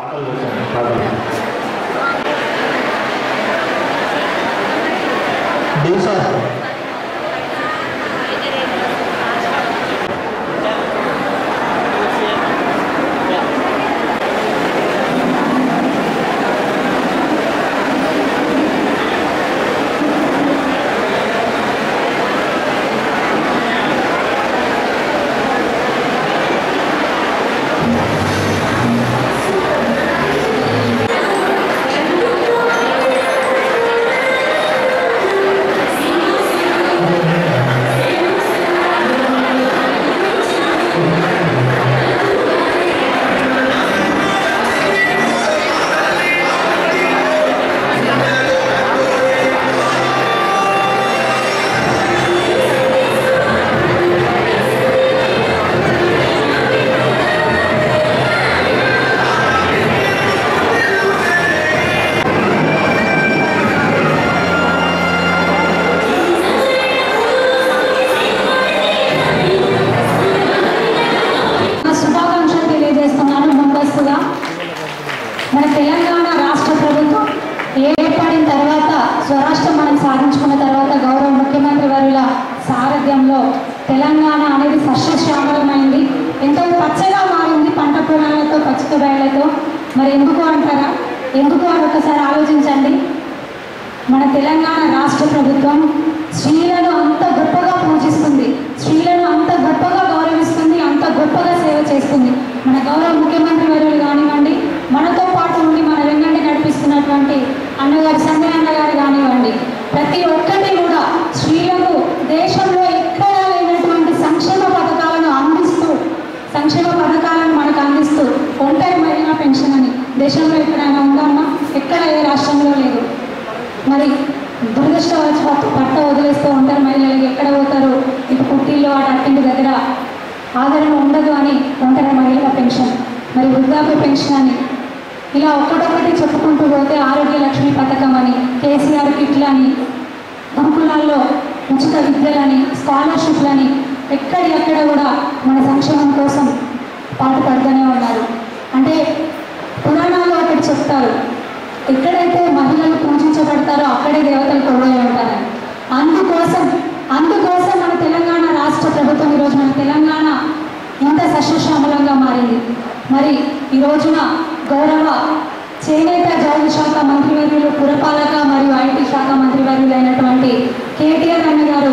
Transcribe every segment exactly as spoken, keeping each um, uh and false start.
మన తెలంగాణ రాష్ట్ర ప్రభుత్వం ఏర్పడిన తర్వాత స్వరాష్ట్రం మనం సాధించుకున్న తర్వాత గౌరవ ముఖ్యమంత్రి వర్యుల సారథ్యంలో తెలంగాణ అనేది సస్యశ్యామలమైంది, ఎంతో పచ్చగా మారింది, పంట పొలాలతో పచ్చిక బయలతో. మరి ఎందుకు అంటారా? ఎందుకు అని ఒకసారి ఆలోచించండి. మన తెలంగాణ రాష్ట్ర ప్రభుత్వం స్త్రీలను అంత గొప్పగా పూజిస్తుంది, స్త్రీలను అంత గొప్పగా గౌరవిస్తుంది, అంత గొప్పగా సేవ చేస్తుంది. మన గౌరవ ముఖ్యమంత్రి వర్యులు కానివ్వండి, మనతో పాటు ఉండి మన వెంగంటి నడిపిస్తున్నటువంటి అన్నగారు సంజయ్ అన్నగారు కానివ్వండి, ప్రతి ఒక్కటి కూడా స్త్రీలకు దేశంలో ఎక్కడా లేనటువంటి సంక్షేమ పథకాలను అందిస్తూ సంక్షేమ పథకాలను మనకు అందిస్తూ ఒంటరి మహిళా పెన్షన్ అని దేశంలో ఎక్కడైనా ఉందమ్మా? ఎక్కడ ఏ రాష్ట్రంలో లేదు. మరి దురదృష్టవశాత్తు పట్ట వదిలేస్తూ ఒంటరి మహిళలకు ఎక్కడ పోతారు? ఇటు కుట్టిల్లో అటు అట్టింటి దగ్గర ఆదరణ ఉండదు అని ఒంటరి మహిళల పెన్షన్, మరి వృద్ధాప్య పెన్షన్ అని ఇలా ఒక్కటొక్కటి చెప్పుకుంటూ పోతే ఆరోగ్య లక్ష్మి పథకం అని, కేసీఆర్ కిట్లని, గురుకులాల్లో ఉచిత విద్యలని, స్కాలర్షిప్లని ఎక్కడి ఎక్కడ కూడా మన సంక్షేమం కోసం పాటుపడుతూనే ఉన్నారు. అంటే పురాణాల్లో ఒకటి చెప్తారు, ఎక్కడైతే మహిళలు పూజించబడతారో అక్కడే దేవతలు కొలువై ఉంటారని. అందుకోసం అందుకోసం మన తెలంగాణ రాష్ట్ర ప్రభుత్వం ఈరోజు మన తెలంగాణ ఇంత సస్యశ్యామలంగా మారింది. మరి ఈ రోజున గౌరవ చేనేత జౌళి శాఖ మంత్రివర్యులు, పురపాలక మరియు ఐటీ శాఖ మంత్రివర్యులు అయినటువంటి కేటీఆర్ అన్న గారు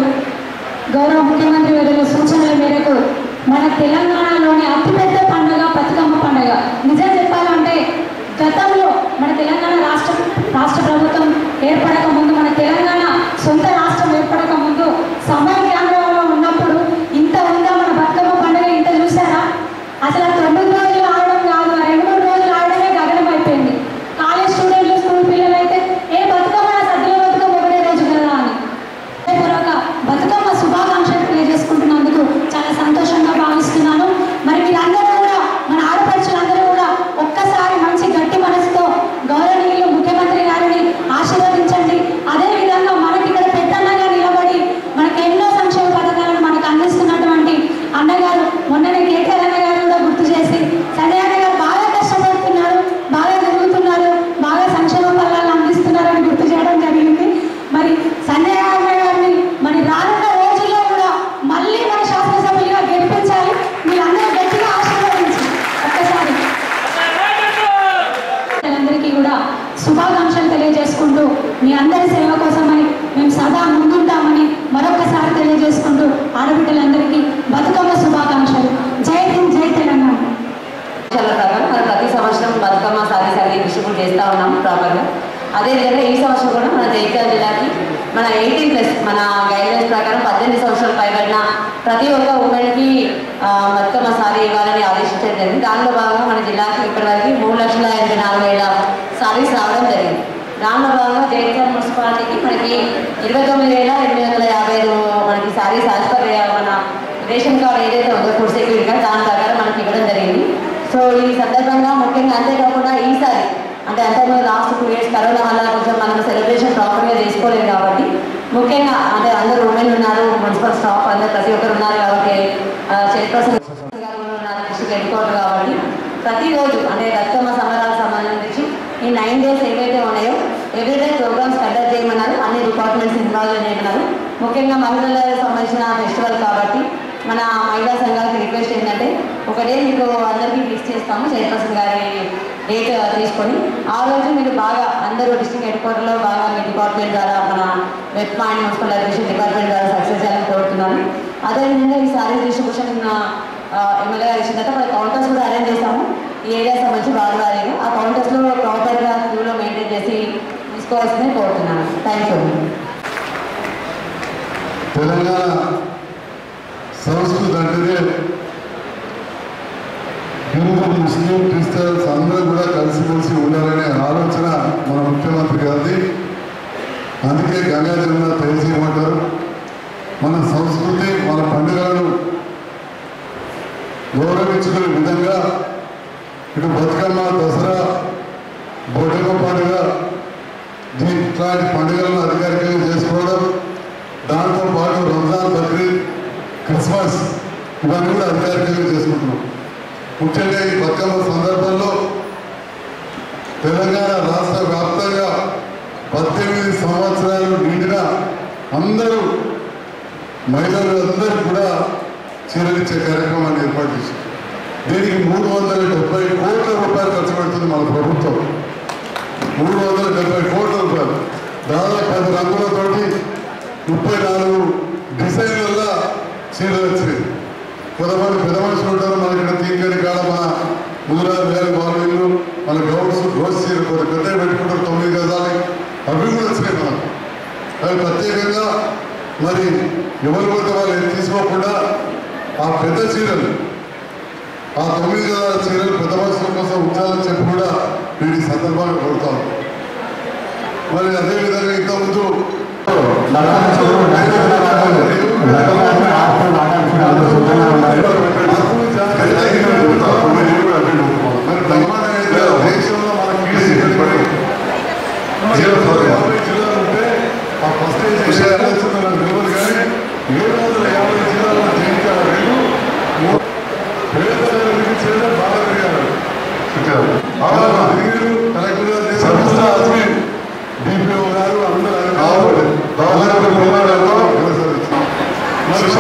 గౌరవ ముఖ్యమంత్రి వర్యుల సూచనల మేరకు మన తెలంగాణలోని అతిపెద్ద పండుగ బతుకమ్మ పండుగ. నిజం చెప్పాలంటే గతంలో మన తెలంగాణ రాష్ట్ర రాష్ట్ర ప్రభుత్వం ఏర్పడక ముందు, మన తెలంగాణ సొంత రాష్ట్రం ఏర్పడక ముందు సమయ కేంద్రంలో ఉన్నప్పుడు ఇంత ఉందా మన బతుకమ్మ పండుగ? ఇంత చూసారా? అసలు తొమ్మిది రోజులు ఆడడం కాదు, రెండు మూడు రోజులు ఆడడమే గగనం అయిపోయింది. కాలేజ్ స్టూడెంట్లు, స్కూల్ పిల్లలు అయితే ఏ బతుకమ్మ సద్దుల బతుకమ్మ ఒకటే రోజు కదా అని పూర్వక బతుకమ్మ శుభాకాంక్షలు తెలియజేసుకుంటున్నందుకు చాలా సంతోషంగా భావిస్తున్నాను. మరి మీరందరూ కూడా, మన ఆడపడుచులందరూ కూడా ఒక్కసారి మంచి గట్టి మనసుతో గౌరవనీయులు ముఖ్యమంత్రి గారిని ఆశీర్వదించండి. అదేవిధంగా మనకి ఇక్కడ పెద్దన్నగా నిలబడి మనకి ఎన్నో సంక్షేమ పథకాలను మనకు అందిస్తున్నటువంటి అన్నగారు, మొన్ననే కేటీఆర్ అన్న గారు కూడా గుర్తు చేసి, సంజయ్ అన్న గారు బాగా కష్టపడుతున్నారు, బాగా తిరుగుతున్నారు, బాగా సంక్షేమ ఫలాలను అందిస్తున్నారని గుర్తు చేయడం జరిగింది. మరి సంజయ్ అన్న గారిని మరి రానున్న రోజుల్లో కూడా మళ్ళీ మన శాసనసభ్యులుగా గెలిపించాలి. మీరందరూ గట్టిగా ఆశీర్వదించి ఒక్కసారి అందరికీ కూడా శుభాకాంక్షలు తెలియజేసుకుంటూ, మీ అందరి సేవ కోసమని మేము సదా ముందుంటామని మరొకసారి తెలియజేసుకుంటూ ఆడబిడ్డలందరికీ బతుకమ్మ శుభాకాంక్షలు. జై హింద్, జై తెలంగాణ. మనం ప్రతి సంవత్సరం బతుకమ్మ సారీ సారీ డిస్ట్రిబ్యూట్ చేస్తూ ఉన్నాము ప్రాపర్గా. అదేవిధంగా ఈ సంవత్సరం కూడా మన జగిత్యాల జిల్లాకి మన ఎయిటీన్ ప్లస్ మన గైడ్లైన్స్ ప్రకారం పద్దెనిమిది సంవత్సరాలు పైబడిన ప్రతి ఒక్క ఉమెన్కి బతుకమ్మ సారీ ఇవ్వాలని ఆదేశించడం జరిగింది. దానిలో భాగంగా మన జిల్లాకి ఇప్పటివరకు మూడు లక్షల ఎనభై నాలుగు వేల సారీస్ రావడం జరిగింది. దానిలో భాగంగా జగిత్యాల మున్సిపాలిటీకి మనకి ఇరవై తొమ్మిది వేల ఎనిమిది వందల యాభై ఐదు మనకి సారీస్ యాజ్ పర్ మన రేషన్ కార్డు ఏదైతే ఉందో ఫుడ్ సెక్యూరిటీ కార్డు దాని ప్రకారం మనకి ఇవ్వడం జరిగింది. సో ఈ సందర్భంగా ముఖ్యంగా అంతేకాకుండా ఈసారి అంటే అంతకుముందు లాస్ట్ టూ ఇయర్స్ కరోనా వల్ల కొంచెం మనం సెలబ్రేషన్ ప్రాపర్గా చేసుకోలేదు కాబట్టి ముఖ్యంగా అంటే అందరూ ఉమెన్ ఉన్నారు, మున్సిపల్ స్టాఫ్ అందరూ ప్రతి ఒక్కరు ఉన్నారు కాబట్టి చైర్పర్సన్ గారు ఉన్నారు, డిస్ట్రిక్ట్ హెడ్ క్వార్టర్ కాబట్టి ప్రతిరోజు అంటే బతుకమ్మ సంబరాల ఈ నైన్ డేస్ ఏవైతే ఉన్నాయో ఎవ్రీడే ప్రోగ్రామ్స్ కండక్ట్ చేయమన్నారు, అన్ని డిపార్ట్మెంట్స్ ఇన్వాల్వ్ చేయమన్నారు. ముఖ్యంగా మహిళలకు సంబంధించిన ఫెస్టివల్ కాబట్టి మన మహిళా సంఘాలకు రిక్వెస్ట్ ఏంటంటే ఒక డే మీకు అందరికీ ఫిక్స్ చేస్తాము చైర్పర్సన్ గారి డేట్ తీసుకొని ఆ రోజు మీరు బాగా అందరూ డిస్ట్రిక్ట్ హెడ్ క్వార్టర్లో బాగా మీ డిపార్ట్మెంట్ ద్వారా మన web point municipal administration department ద్వారా సక్సెస్ చేయాలని కోరుతున్నాను. అదేవిధంగా ఈ సారీ డిస్ట్రిబ్యూషన్ ఎమ్మెల్యే గారు ఇచ్చిన తర్వాత కౌంటర్స్ కూడా అరేంజ్ చేస్తాము ఈ ఏరియా సంబంధించి వారి వారీగా. ఆ కౌంటర్స్లో ప్రాపర్గా క్యూలో మెయింటైన్ చేసి తీసుకోవాల్సిందే కోరుతున్నాను. Thank you. తెలంగాణ సంస్కృతి అంటేనే హిందూ ముస్లిం క్రిస్టియన్స్ అందరూ కూడా కలిసిమెలిసి ఉండాలనే ఆలోచన మన ముఖ్యమంత్రి గారిది. అందుకే గంగా జమున తెలియజేయమంటారు. మన సంస్కృతి మన పండుగలను గౌరవించుకునే విధంగా ఇటు బతుకమ్మ, దసరా, బొడ్డమ్మ పండుగ ఇట్లాంటి పండుగలను అధికారికంగా చేసుకోవడం, దాంతోపాటు రంజాన్, బక్రీద్, క్రిస్మస్ ఇవన్నీ కూడా అధికారికంగా చేసుకుంటున్నాం. ముఖ్యంగా ఈ బతుకమ్మ సందర్భంలో తెలంగాణ రాష్ట్ర వ్యాప్తంగా పద్దెనిమిది సంవత్సరాలు నిండిన అందరూ మహిళలందరూ కూడా చీరలిచ్చే కార్యక్రమాన్ని ఏర్పాటు చేశారు. దీనికి మూడు వందల డెబ్బై కోట్ల రూపాయలు ఖర్చు పెడుతుంది మన ప్రభుత్వం. మూడు వందల డెబ్బై కోట్ల రూపాయలు, దాదాపు పది రంగులతోటి ముప్పై నాలుగు డిజైన్లలో చీరలు వచ్చినాయి. కొంతమంది పెద్ద మనుషులు ఉంటారు, మన ఇక్కడ తీగని కాడ మన ముదురాలు వేలు బాలు మన గౌడ్స్ రోజు చీర కొంత పెద్దవి పెట్టుకుంటారు, తొమ్మిది గజాలు, అవి కూడా వచ్చినాయి మనకు. అవి ప్రత్యేకంగా మరి ఎవరు పోతే వాళ్ళు తీసుకోకుండా ఆ పెద్ద చీరలు, ఆ తొమ్మిది గజాల చీరలు పెద్ద మనుషుల కోసం ఉంచాలని చెప్పి కూడా వీటి సందర్భాన్ని కొడతాం. మరి అదేవిధంగా ఇంతకుముందు దేశంలో మనకి యాభై జిల్లాలు ఉంటే ఆ ఫస్ట్ నిలబడి కానీ ఏడు వందల యాభై జిల్లాలను జయించారు. పేదలకు చేయడం బాగా పెరిగారు. కలెక్టర్ డిపిఓ గారు అందరూ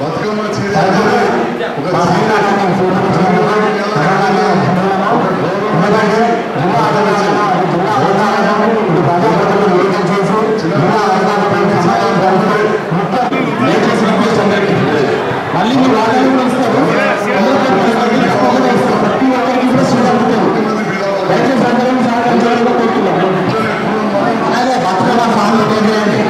బతుకమ్మ చీర ఒక చీర మళ్ళీ మీరు వాళ్ళని కూడా ఇస్తారు ప్రతి ఒక్కరికి కూడా దయచేసి అందరం సహకరించాలని కోరుతున్నాను. అలాగే బతుకమ్మ సాంగ్ చేయండి.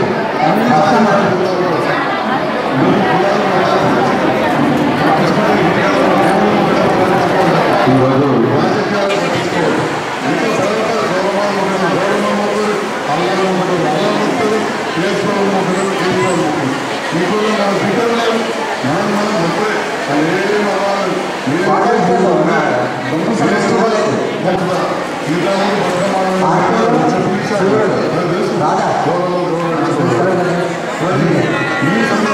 ఈ